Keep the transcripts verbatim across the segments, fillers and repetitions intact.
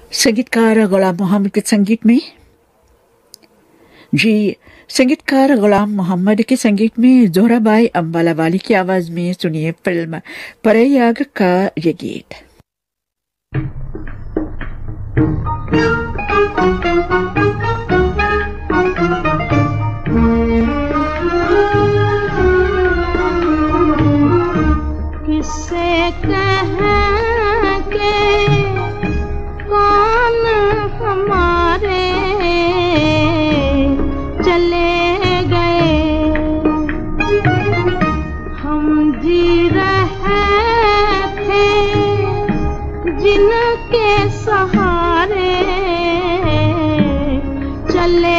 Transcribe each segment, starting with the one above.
संगीतकार गुलाम मोहम्मद के संगीत में जी संगीतकार गुलाम मोहम्मद के संगीत में जोहराबाई अंबालावाली की आवाज में सुनिए फिल्म परयाग का ये गीत। किससे कह के कौन हमारे चले गए, हम जी रहे थे जिनके सहारे चले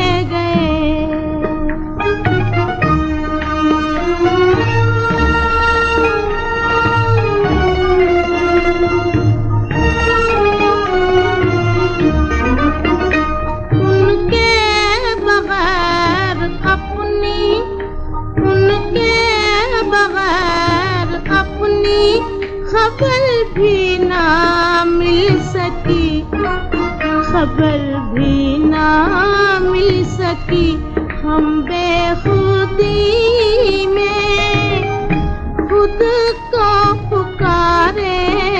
खबर भी ना मिल सकी, खबर भी ना मिल सकी, हम बेखुदी में खुद को पुकारे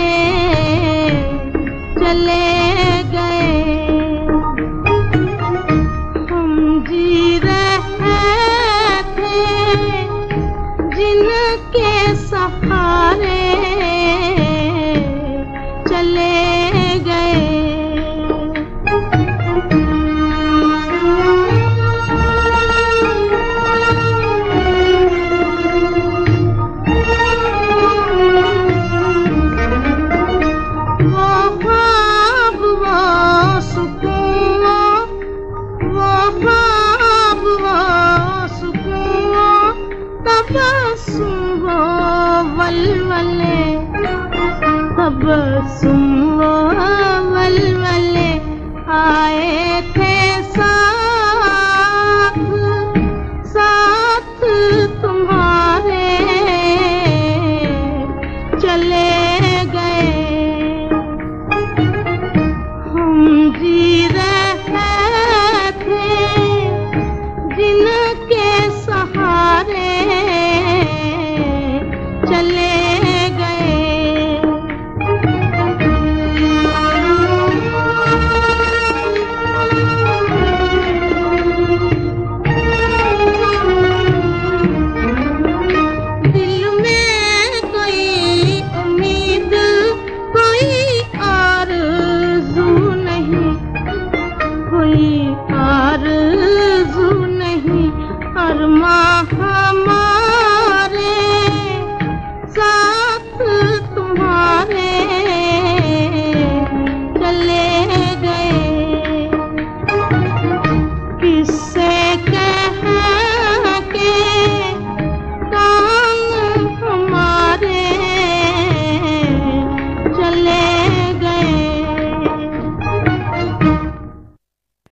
चले गए, हम जी रहे थे जिनके सहारे वलवले आए